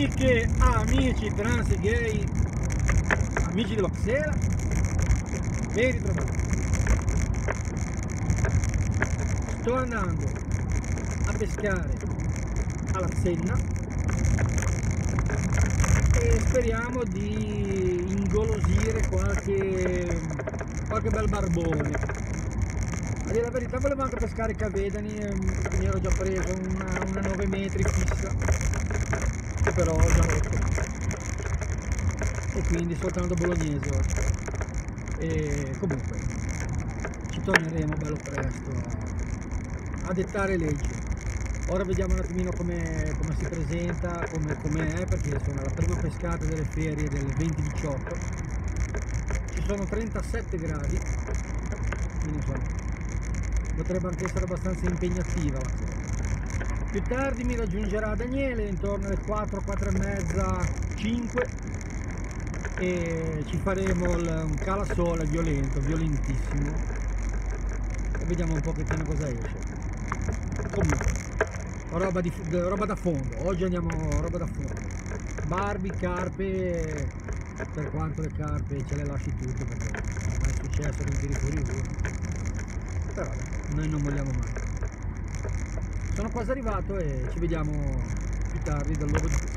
Amiche, amici trans gay, amici della Xela, ben ritrovati. Sto andando a pescare alla Senna e speriamo di ingolosire qualche bel barbone. A dire la verità volevo anche pescare cavedani, mi ero già preso una 9 metri fissa, che però ho già rotto, e quindi soltanto bolognese oggi. E comunque ci torneremo bello presto a dettare leggi. Ora vediamo un attimino come si presenta, come è, perché sono alla prima pescata delle ferie del 2018, ci sono 37 gradi, quindi insomma potrebbe anche essere abbastanza impegnativa la cosa. Più tardi mi raggiungerà Daniele intorno alle 4, 4 e mezza, 5, e ci faremo un calasole violento, violentissimo, e vediamo un pochettino cosa esce. Comunque roba da fondo, oggi andiamo roba da fondo, Barbie, carpe, per quanto le carpe ce le lasci tutte perché non è successo che non tiri fuori uno, però noi non molliamo mai. Sono quasi arrivato e ci vediamo più tardi dal luogo di pesca.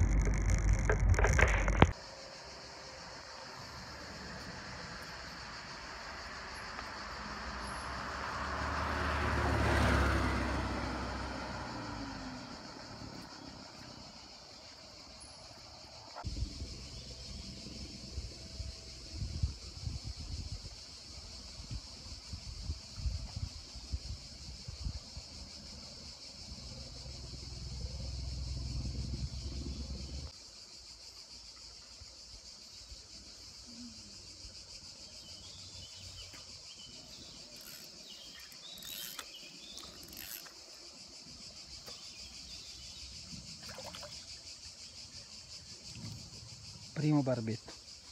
Primo barbetto.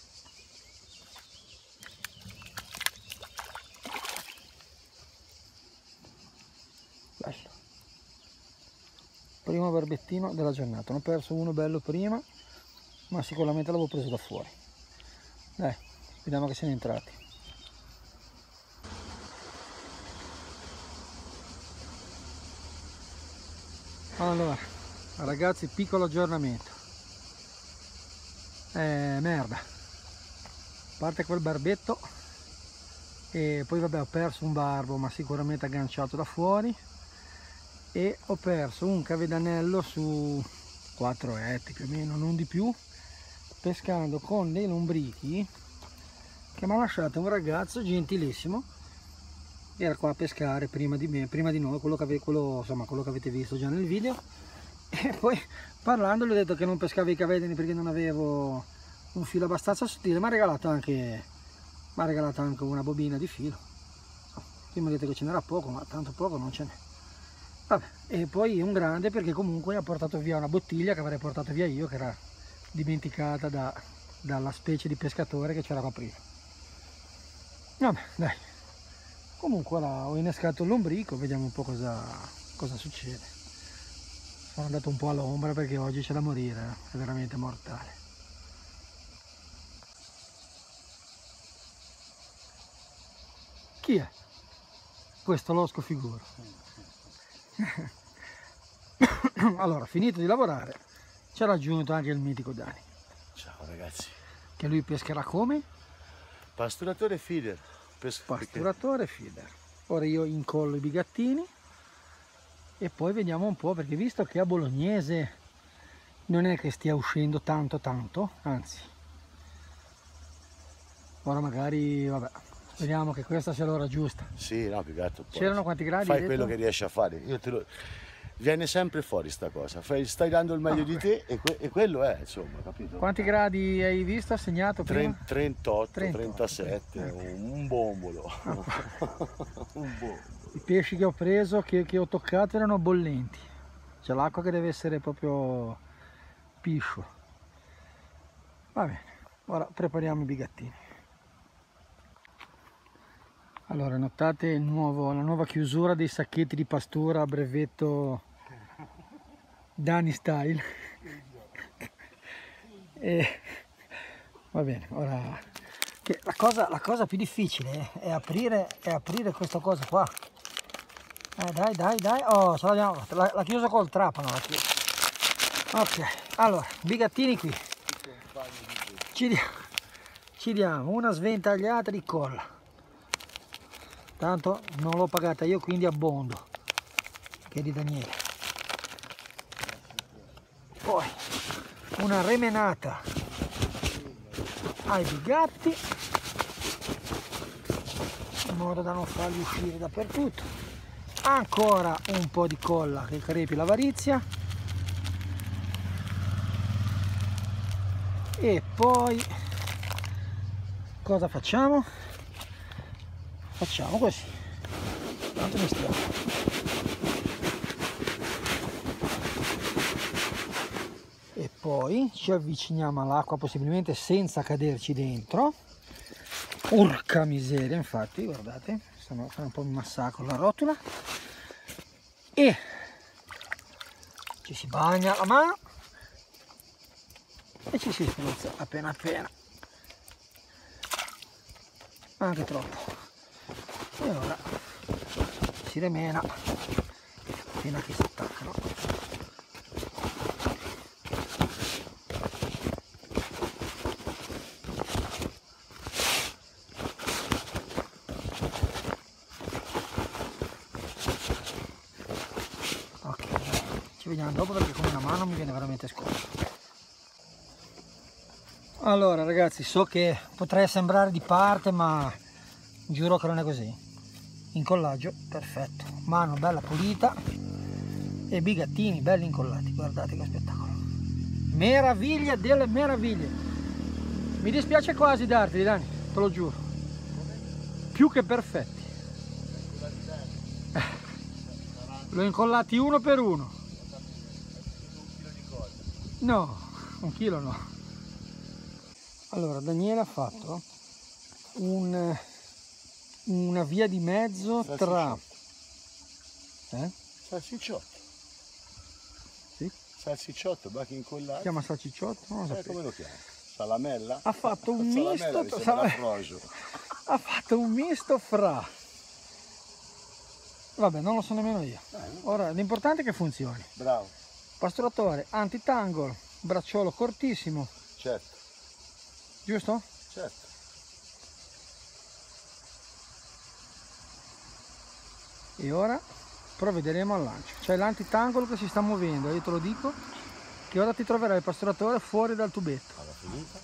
Bello. Primo barbettino della giornata. Ne ho perso uno bello prima, ma sicuramente l'avevo preso da fuori. Dai, vediamo che siano entrati. Allora, ragazzi, piccolo aggiornamento. Merda, a parte quel barbetto, e poi vabbè ho perso un barbo ma sicuramente agganciato da fuori, e ho perso un cavedanello su 4 etti più o meno, non di più, pescando con dei lombrichi che mi ha lasciato un ragazzo gentilissimo, era qua a pescare prima di me, prima di noi, quello che avete visto già nel video. E poi parlando gli ho detto che non pescavo i cavedani perché non avevo un filo abbastanza sottile, mi ha regalato anche una bobina di filo. Prima mi ha detto che ce n'era poco, ma tanto poco non ce n'è. Vabbè, e poi un grande perché comunque ha portato via una bottiglia che avrei portato via io, che era dimenticata dalla specie di pescatore che c'era qua prima. Vabbè, dai. Comunque ora ho innescato il lombrico, vediamo un po' cosa succede. Sono andato un po' all'ombra perché oggi c'è da morire, è veramente mortale. Chi è? Questo losco figuro. Allora, finito di lavorare, ci ha raggiunto anche il mitico Dani. Ciao ragazzi. Che lui pescherà come? Pasturatore feeder. Pasturatore feeder. Ora io incollo i bigattini e poi vediamo un po', perché visto che a Bolognese non è che stia uscendo tanto, anzi, ora magari, vabbè, speriamo che questa sia l'ora giusta. Sì, no, più che altro. C'erano quanti gradi? Fai quello che riesci a fare. Viene sempre fuori sta cosa. Stai dando il meglio di te e quello è, insomma, capito? Quanti gradi hai visto, assegnato prima? 38, 37, un bombolo. Un bombolo. I pesci che ho preso, che ho toccato, erano bollenti. C'è l'acqua che deve essere proprio piscio. Va bene, ora prepariamo i bigattini. Allora, notate la nuova chiusura dei sacchetti di pastura a brevetto Dani Style. E va bene, ora che la cosa più difficile è aprire questa cosa qua. Dai, oh, ce l'abbiamo fatta, l'ha chiusa col trapano, l'ha chiusa. Ok, allora, bigattini qui, ci diamo una sventagliata di colla, tanto non l'ho pagata io, quindi abbondo, che è di Daniele. Poi una remenata ai bigatti, in modo da non farli uscire dappertutto. Ancora un po' di colla che crepi l'avarizia, e poi cosa facciamo? Facciamo così, tanto mistiamo. E poi ci avviciniamo all'acqua, possibilmente senza caderci dentro. Porca miseria, infatti, guardate, stanno un po' mi massacro la rotola. E ci si bagna la mano e ci si spruzza appena appena, anche troppo, e ora si remena fino a che si attaccano. Ci vediamo dopo, perché con una mano mi viene veramente scomodo. Allora ragazzi, so che potrei sembrare di parte, ma giuro che non è così. Incollaggio perfetto, mano bella pulita e bigattini belli incollati, guardate che spettacolo, meraviglia delle meraviglie. Mi dispiace quasi darteli, Dani, te lo giuro, più che perfetti. L'ho incollati uno per uno. No, 1 chilo no. Allora, Daniele ha fatto una via di mezzo tra... Salsicciotto. Sì? Salsicciotto, bachi incollati. Si chiama salsicciotto? Non lo sapevo. Come lo chiama? Salamella? Ha fatto un misto... Ha fatto un misto fra... Vabbè, non lo so nemmeno io. Ora, l'importante è che funzioni. Bravo. Pasturatore anti-tangle, bracciolo cortissimo. Certo. Giusto? Certo. E ora provvederemo al lancio. C'è l'anti-tangle che si sta muovendo, io te lo dico, che ora ti troverai il pasturatore fuori dal tubetto. Alla finita.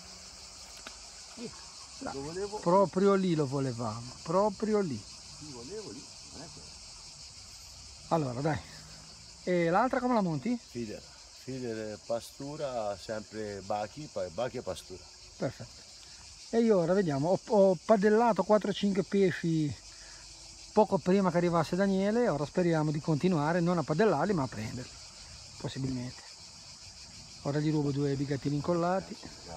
Là, proprio lì lo volevamo, proprio lì. Volevo lì, non è quello. Allora dai, e l'altra come la monti? Feeder pastura, sempre bachi e pastura. Perfetto. E io ora vediamo, ho padellato 4-5 pesci poco prima che arrivasse Daniele, ora speriamo di continuare non a padellarli ma a prenderli, possibilmente. Ora gli rubo 2 bigattini incollati.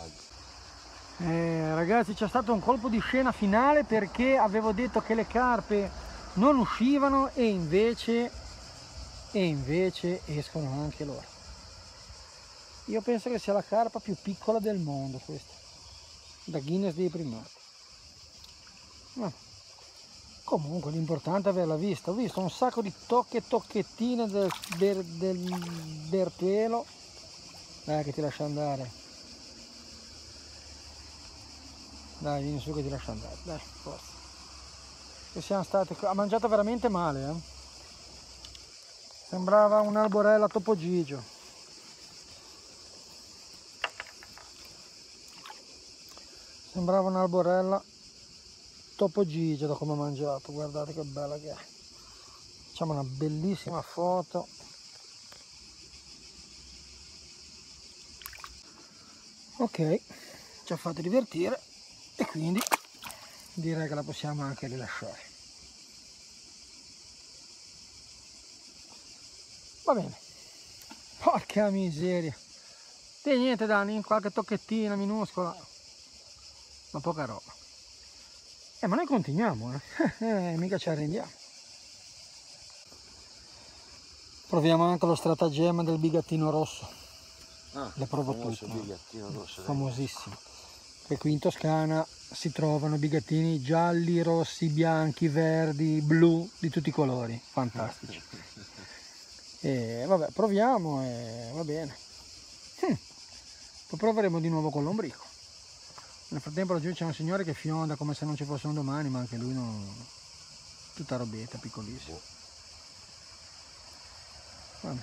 Ragazzi, c'è stato un colpo di scena finale, perché avevo detto che le carpe non uscivano e invece escono anche loro. Io penso che sia la carpa più piccola del mondo questa, da Guinness dei primati. No. Comunque l'importante è averla vista. Ho visto un sacco di tocchettine del bertuelo. Dai che ti lascia andare. Dai, vieni su che ti lascia andare. Dai, forza. Che siamo stati... Ha mangiato veramente male, eh. Sembrava un'alborella Topo Gigio. Sembrava un'alborella Topo Gigio da come ha mangiato. Guardate che bella che è. Facciamo una bellissima foto. Ok, ci ha fatto divertire e quindi direi che la possiamo anche rilasciare. Va bene. Porca miseria. E niente Dani, qualche tocchettina minuscola, ma poca roba. Ma noi continuiamo, mica ci arrendiamo. Proviamo anche lo stratagemma del bigattino rosso. le provo famoso tutte, bigattino rosso. famosissimo. E qui in Toscana si trovano bigattini gialli, rossi, bianchi, verdi, blu, di tutti i colori, fantastici. E vabbè, proviamo e va bene. Poi proveremo di nuovo con l'ombrico. Nel frattempo laggiù c'è un signore che fionda come se non ci fosse un domani, ma anche lui non... tutta robetta, piccolissima. Vabbè.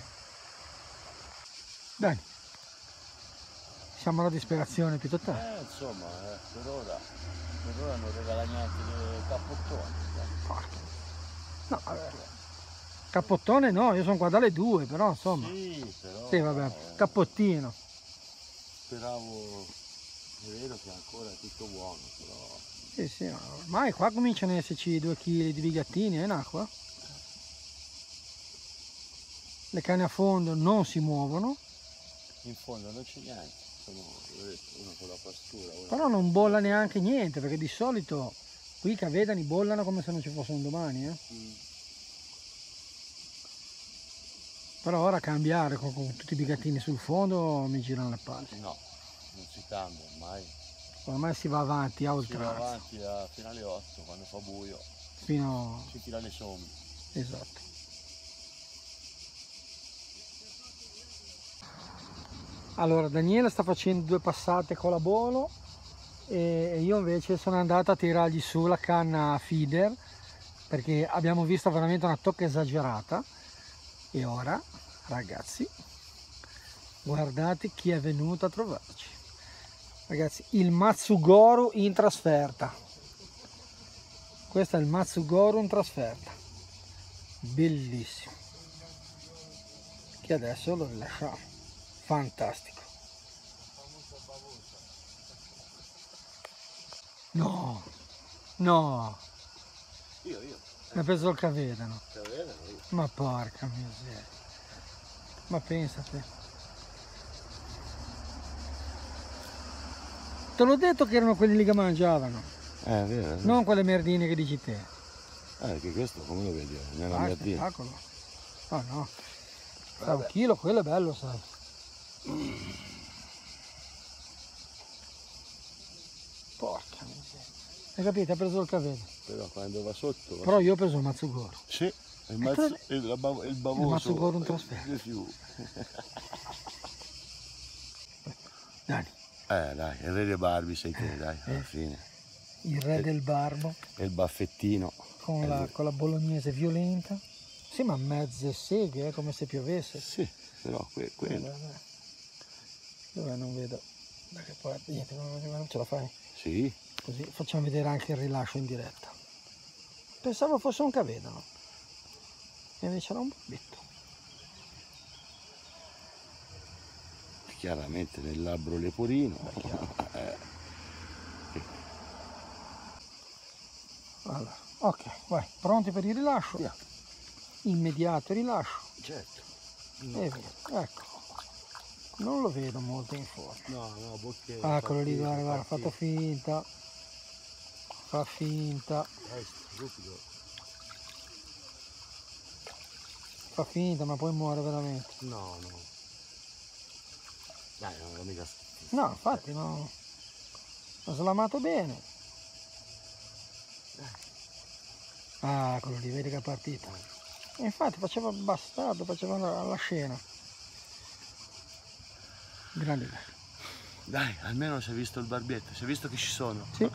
Dai, siamo alla disperazione più totale. Insomma, per ora non regala niente di cappottone. No, vabbè. Cappottone no, io sono qua dalle 2, però insomma. Sì, però... Sì, vabbè, cappottino. Speravo, è vero che ancora è tutto buono, però... Sì, sì, no. Ormai qua cominciano ad esserci 2 kg di bigattini in acqua. Le canne a fondo non si muovono. In fondo non c'è niente, sono uno con la pastura. Però non bolla neanche niente, perché di solito qui i cavedani bollano come se non ci fosse un domani. Però ora cambiare con tutti i bigattini sul fondo mi girano le palle. No, non si cambia ormai. Ormai si va avanti a Si va oltranza. avanti fino alle 8, quando fa buio, Fino... si tira le somme. Esatto. Allora Daniele sta facendo 2 passate con la Bolo e io invece sono andato a tirargli su la canna feeder perché abbiamo visto veramente una tocca esagerata. E ora ragazzi, guardate chi è venuto a trovarci. Ragazzi, il Matsugoru in trasferta. Questo è il Matsugoru in trasferta. Bellissimo. Che adesso lo rilasciamo. Fantastico. No, no. Io. Mi ha preso il cavedano. Cavedano io. Ma porca miseria. Ma pensate. Te l'ho detto che erano quelli lì che mangiavano. È vero. Non quelle merdine che dici te. Che questo come lo vedi? Nella Ah, merdina. spettacolo. Oh no. Da 1 chilo quello è bello, sai. Porca miseria. Hai capito? Ha preso il cavedano. Però quando va sotto... Però io ho preso il Matsugoru. Sì, il bavoso. Il Matsugoru in trasferta. di più. Dani, Dai, il re dei Barbie sei te, dai, alla fine. il re del barbo E il baffettino. con la bolognese violenta. Sì, ma mezze seghe, come se piovesse. Sì, però quello. Dove non vedo da che parte, niente, non ce la fai. Sì. Così facciamo vedere anche il rilascio in diretta. Pensavo fosse un cavedano, e invece era un barbetto. Chiaramente nel labbro leporino. Allora, ok, vai, pronti per il rilascio? Via. Immediato rilascio. Certo. E via, ecco. Non lo vedo molto in forma. No, bocchetta. Eccolo lì, guarda, ha fatto finta. Fa finta. Fa finta, ma poi muore veramente. No. Dai, non mica... No, infatti no. L'ho slamato bene. Ah, eccolo lì, vedi che è partito. E infatti faceva bastardo, faceva la scena. Grande idea. Dai, almeno si è visto il barbietto, si è visto che ci sono. Sì.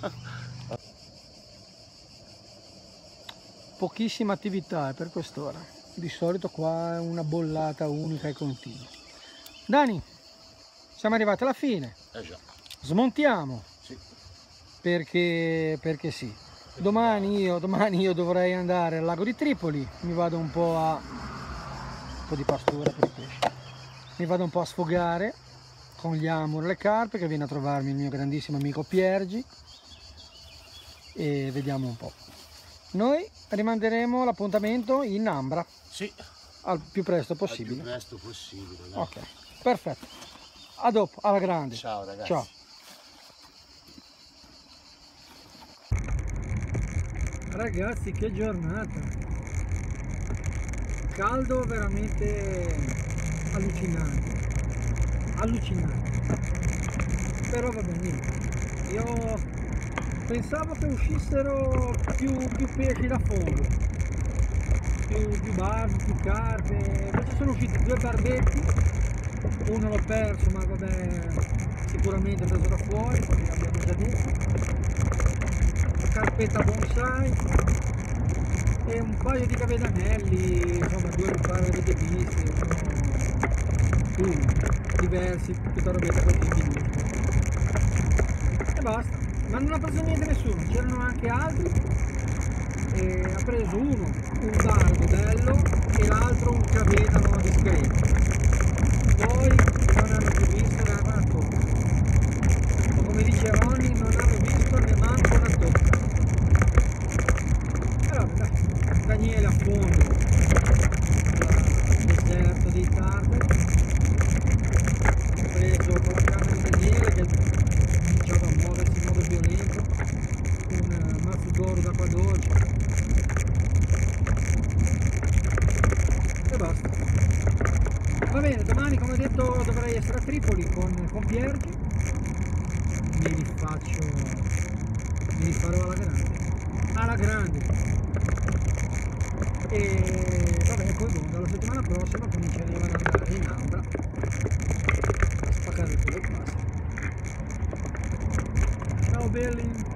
Pochissima attività per quest'ora. Di solito qua è una bollata unica e continua. Dani, siamo arrivati alla fine. Già. Smontiamo. Sì. Perché sì. Domani io dovrei andare al lago di Tripoli, mi vado un po' di pastura per i pesci. Mi vado un po' a sfogare con gli amur e le carpe, che viene a trovarmi il mio grandissimo amico Piergi, e vediamo un po'. Noi rimanderemo l'appuntamento in Ambra. Sì. Al più presto Al possibile. più presto possibile. Dai. Ok, perfetto. A dopo, alla grande. Ciao ragazzi. Ciao. Ragazzi, che giornata. Caldo veramente allucinante. allucinante. Però va bene, niente. Io pensavo che uscissero più pesci da fondo, più barbe, più carpe, invece sono usciti 2 barbetti, uno l'ho perso, ma vabbè, sicuramente preso da fuori, come abbiamo già detto, carpetta bonsai e un paio di cavedanelli, insomma 2 mi pare avete visti, più diversi, tutta robetta così minuscola. E basta, ma non ha preso niente nessuno, c'erano anche altri, e ha preso uno un barbo bello e l'altro un cavedano discreto, poi non hanno più visto neanche una tocca, o come dice Ronny non hanno visto neanche una tocca. E vabbè dai, Daniele a fondo, il deserto dei Tartari, ho preso con la canna di Daniele che cominciava a muoversi in modo violento, un mazzo d'oro d'acqua dolce e basta. Va bene, domani come ho detto dovrei essere a Tripoli con Piergi, mi rifarò alla grande e vabbè poi boh, dalla settimana prossima cominceremo ad andare in Ambra a spaccare il culo e basta. Ciao belli!